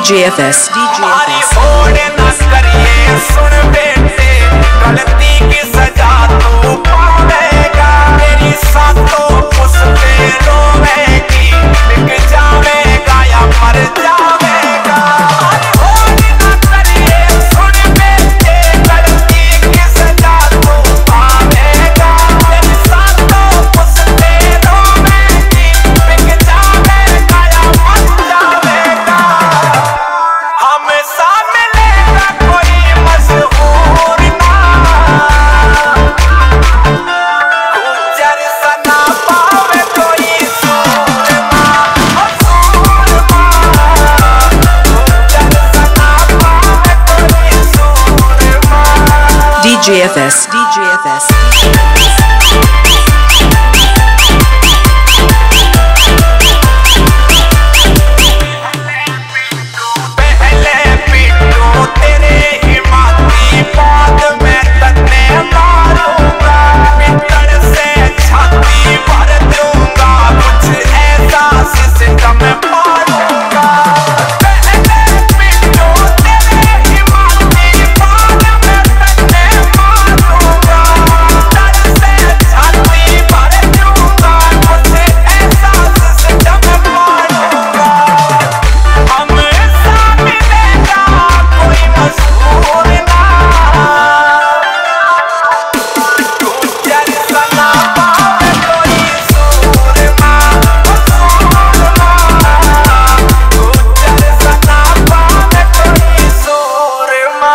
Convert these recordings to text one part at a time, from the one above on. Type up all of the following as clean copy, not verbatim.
DJ Fs हमारी होड़ न करिए सुन बेटे, गलती की सजा तू पावेगा। तेरी सातों पुश्तें रोवेगी, बिक जावेगा या मर जावेगा। होड़ न करिए सुन बेटे, गलती की सजा तू पावेगा। तेरी सातों पुश्तें रोवेगी, बिक जावेगा या मर जावेगा। हमेशा मिलेगा कोई मशहूर ना, गुज्जर सना पावे कोई सूरमा, सूरमा। गुज्जर सना पावे कोई सूरमा। DJ Fs पहले पीटूं तेरे हिमाती, बाद में तन्ने मारूंगा। पित्तल से छाती भर दूंगा, कुछ ऐसा सिस्टम पालूंगा। पहले पीटूं तेरे हिमाती, बाद में तन्ने मारूंगा। पित्तल से छाती भर दूंगा, कुछ ऐसा सिस्टम पालूंगा। हमेशा मिलेगा कोई मशहूर ना, गुज्जर सना पावे कोई सूरमा, सूरमा। गुज्जर सना पावे कोई सूरमा।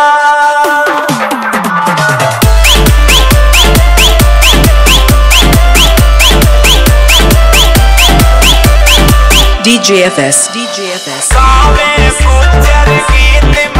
DJ Fs गावे गुज्जर गीत